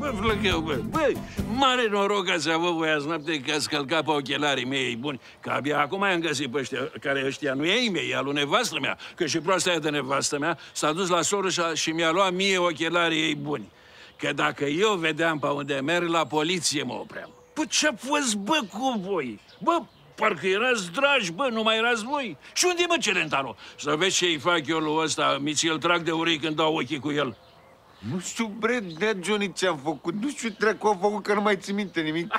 bă, Flăcău, bă? Băi, mare noroc că ați avut voi azi noapte că ați călcat pe ochelarii mei buni. Că abia acum i-am găsit pe ăștia, care ăștia nu e ei mei, e al lui nevastă mea. Că și proasta aia de nevastă mea s-a dus la soră și mi-a luat mie ochelarii ei buni. Că dacă eu vedeam pe unde merg, la poliție mă opream. Păi ce-a fost, bă, cu voi? Bă, parcă erați dragi, bă, nu mai erați voi. Și unde e, mă, Celentano? Să vezi ce-i fac eu lui ăsta, mi-ți-l trag de urechi când dau ochii cu el. Nu știu, bre, de Johnny, ce-am făcut. Nu știu dracu am făcut, că nu mai țin minte nimic.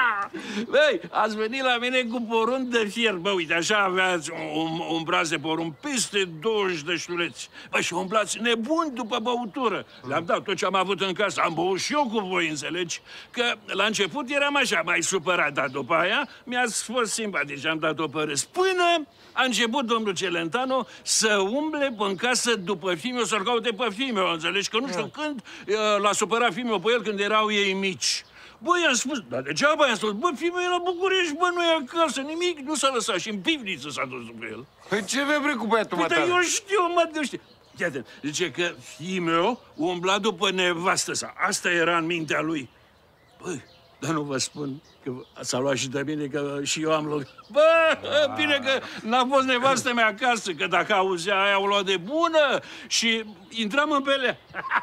Băi, ați venit la mine cu porumb de fier. Bă, uite, așa aveați un braț de porumb, peste 20 de ștureți. Bă, și umblați nebun după băutură. Le-am dat tot ce am avut în casă. Am băut și eu cu voi, înțelegi? Că la început eram așa, mai supărat, dar după aia mi-ați fost simpatici. Am dat-o pe râs. Până a început domnul Celentano să umble în casă după Fimeo, să-l caute pe Fimeo, înțelegi? Că nu știu când l-a supărat Fimeo pe el când erau ei mici. Băi, i-am spus, dar degeaba i-am spus, bă, Fimeo e la București, bă, nu e acasă, nimic, nu s-a lăsat și în pivniță s-a dus după el. Păi ce vrei cu băiatul matale? matale? Eu știu, mă, eu știu. Iată, zice că Fimeo umbla după nevastă sa. Asta era în mintea lui. Băi, dar nu vă spun că s-a luat și de mine, că și eu am loc. Bă, bine că n-a fost nevastă mea acasă, că dacă auzea aia, o lua de bună și intram în pelea.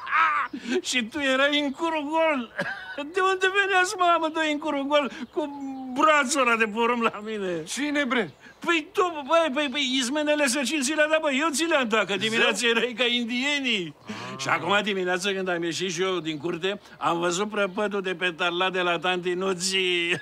Și tu erai în curul gol. De unde veneați, mă, amândoi în curul gol cu brațul ăla de porumb la mine? Cine, bre? Păi tu, băi, izmenele să ți le-a dat, băi, eu ți le-am dat, că dimineața erai ca indienii. Și acum dimineața, când am ieșit și eu din curte, am văzut prăpătul de pe tarla de la tanti Nuții.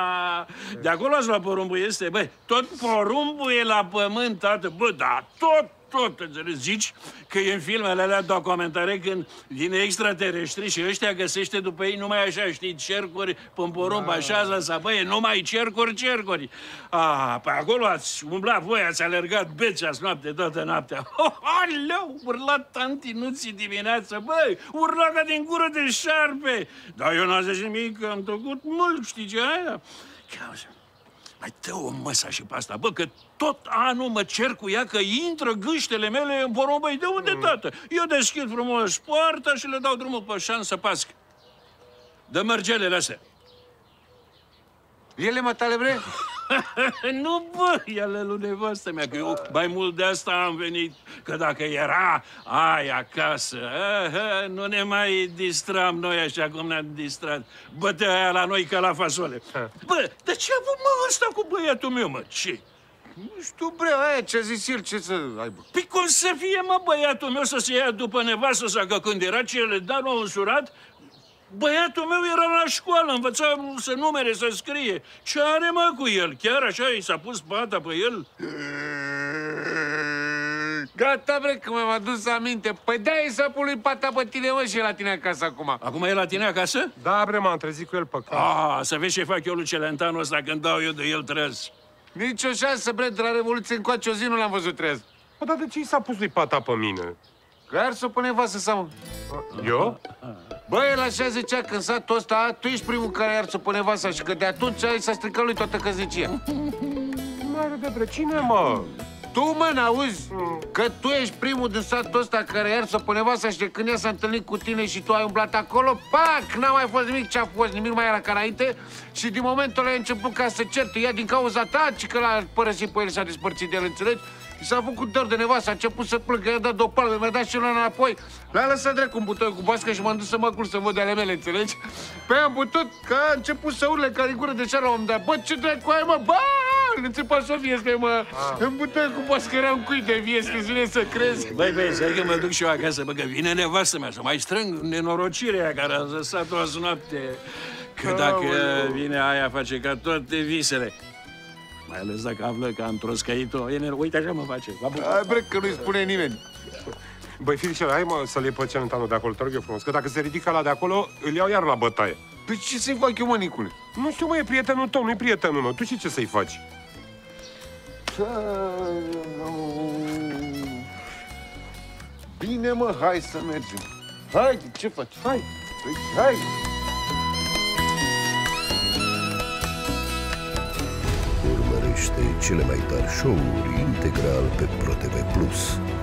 De acolo ați luat porumbul, este, băi, tot porumbul e la pământ, tată, bă, da, tot, înțeles, zici că e în filmele alea documentare când vine extraterestri și ăștia găsește după ei numai așa, știi, cercuri pe porumb, așa, să băie, numai cercuri. Pe acolo ați umblat voi, ați alergat beți azi noapte, toată noaptea. Aleu, urla tanti Nuții dimineață, băi, urla ca din gură de șarpe. Dar eu n-am zis nimic, am tăcut mult, știi ce aia? Cauza. Mai dă-o măsa și pe asta, bă, că tot anul mă cer cu ea că intră gâștele mele în porumb. Băi, de unde, tată? Eu deschid frumos poarta și le dau drumul pe șan să pască. Dă mărgelele astea. Ele, matale, bre? Nu, bă, ele lui nevastă mea, că eu mai mult de asta am venit. Că dacă era aia acasă, nu ne mai distram noi așa cum ne-am distrat. Bătea aia la noi ca la fasole. Bă, dar ce a avut, mă, ăsta cu băiatul meu, mă? Ce? Nu știu, bre, aia ce-a zis el, ce să aibă? Păi cum să fie, mă, băiatul meu să se ia după nevastă sa, că când era Celentano însurat, băiatul meu era la școală, învăța să numere, să scrie. Ce are, mă, cu el? Chiar așa i s-a pus pata pe el? Gata, bre, că mi-am adus aminte. Păi de-aia s-a pus pata pe tine, mă, și e la tine acasă acum. Acum e la tine acasă? Da, bre, m-am trezit cu el pe casă. Să vezi ce fac eu lui Celentano ăsta când dau eu de el trez. Nici o șansă, bre, de la Revoluție încoace o zi nu l-am văzut trez. Bă, dar de ce i s-a pus lui pata pe mine? Că ar să pune vasă sau... Eu? Bă, el așa zicea că în satul ăsta, tu ești primul care ar să pune vasa și că de atunci s-a stricat lui toată căznicia. Mare de bre, cine, mă? Tu, mă, n-auzi? Că tu ești primul din satul ăsta care iar să pune vasa și de când ea s-a întâlnit cu tine și tu ai umblat acolo, pac, n-a mai fost nimic ce-a fost, nimic mai era ca înainte și din momentul ăla a început ca să certe ea din cauza ta, ci că l-a părăsit pe el, s-a despărțit de el, înțelegi? Și s-a făcut dor de nevastă, a început să plângă, i-a dat două palme, mi-a dat și el înapoi. L-a lăsat dracu în butoi cu bască și m-am dus să mă culc să văd de ale mele, înțelegi? Păi am putut, că a început să urle ca din gură de ceară la un moment dat. Bă, ce dracu ai, mă? Bă! Înțepa să viescă, mă! În butoi cu bască era un cui de viescă, îți vine să crezi. Băi, să că mă duc și eu acasă, bă, că vine nevastă mea, să mai strâng nenorocirea care a lăsat-o azi noapte. Că dacă vine aia, face ca toate visele. Mai ales dacă află că am troscăit-o, uite așa mă face. Hai, bre, că nu-i spune nimeni. Băi, Filișel, hai, mă, să-l iei pe Celentano de acolo, te rog eu frumos, că dacă se ridică la de acolo, îl iau iar la bătaie. Păi ce să-i fac eu, mă, Nicule? Nu știu, mă, e prietenul tău, nu-i prietenul meu. Tu știi ce să-i faci? Bine, mă, hai să mergem. Hai, ce faci? Hai, hai. Urmărește cele mai tari show-uri integral pe ProTV+.